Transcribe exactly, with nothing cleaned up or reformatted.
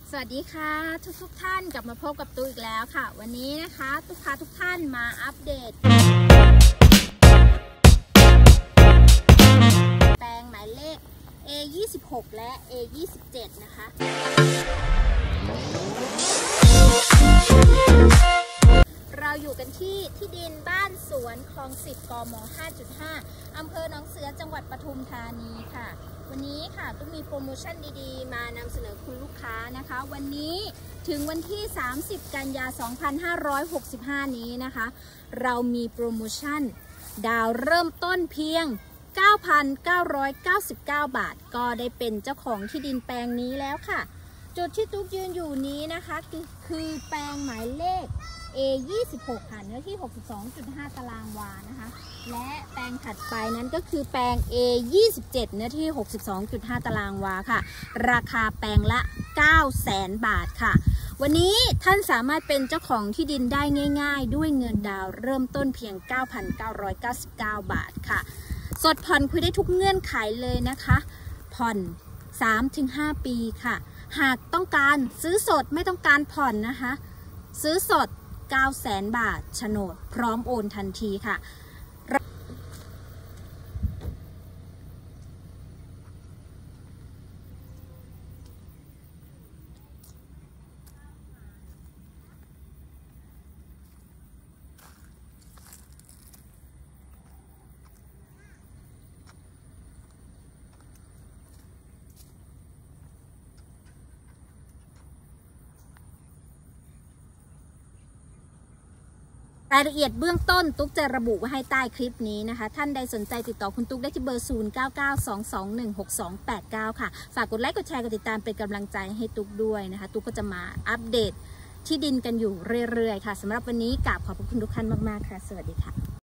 สวัสดีค่ะทุกทุกท่านกลับมาพบกับตูอีกแล้วค่ะวันนี้นะคะทุกค้าทุกท่านมาอัปเดตแปลงหมายเลข เอ ยี่สิบหก และ เอ ยี่สิบเจ็ด นะคะเราอยู่กันที่ที่ดินบ้านสวนคลองสิบกม ห้าจุดห้า อำเภอหนองเสือจังหวัดปทุมธานีค่ะวันนี้ค่ะต้องมีโปรโมชั่นดีๆมานำเสนอคุณลูกค้านะคะวันนี้ถึงวันที่สามสิบกันยายนสองพันห้าร้อยหกสิบห้านี้นะคะเรามีโปรโมชั่นดาวเริ่มต้นเพียง เก้าพันเก้าร้อยเก้าสิบเก้า บาทก็ได้เป็นเจ้าของที่ดินแปลงนี้แล้วค่ะจุดที่ตุ๊กยืนอยู่นี้นะคะคือแปลงหมายเลข เอ ยี่สิบหก ค่ะเนื้อที่ หกสิบสองจุดห้า ตารางวานะคะและแปลงถัดไปนั้นก็คือแปลง เอ ยี่สิบเจ็ด เนื้อที่ หกสิบสองจุดห้า ตารางวาค่ะราคาแปลงละ เก้าแสน บาทค่ะวันนี้ท่านสามารถเป็นเจ้าของที่ดินได้ง่ายๆด้วยเงินดาวเริ่มต้นเพียง เก้าพันเก้าร้อยเก้าสิบเก้า บาทค่ะสดผ่อนคุยได้ทุกเงื่อนไขเลยนะคะผ่อน สามถึงห้า ปีค่ะหากต้องการซื้อสดไม่ต้องการผ่อนนะคะซื้อสดเก้าแสน บาทโฉนดพร้อมโอนทันทีค่ะรายละเอียดเบื้องต้นตุ๊กจะระบุไว้ให้ใต้คลิปนี้นะคะท่านใดสนใจติดต่อคุณตุ๊กได้ที่เบอร์ ศูนย์ เก้า เก้า สอง สอง หนึ่ง หก สอง แปด เก้า ค่ะฝากกดไลค์กดแชร์กดติดตามเป็นกำลังใจให้ตุ๊กด้วยนะคะตุ๊กก็จะมาอัปเดตที่ดินกันอยู่เรื่อยๆค่ะสำหรับวันนี้กราบขอบพระคุณทุกท่านมากๆค่ะสวัสดีค่ะ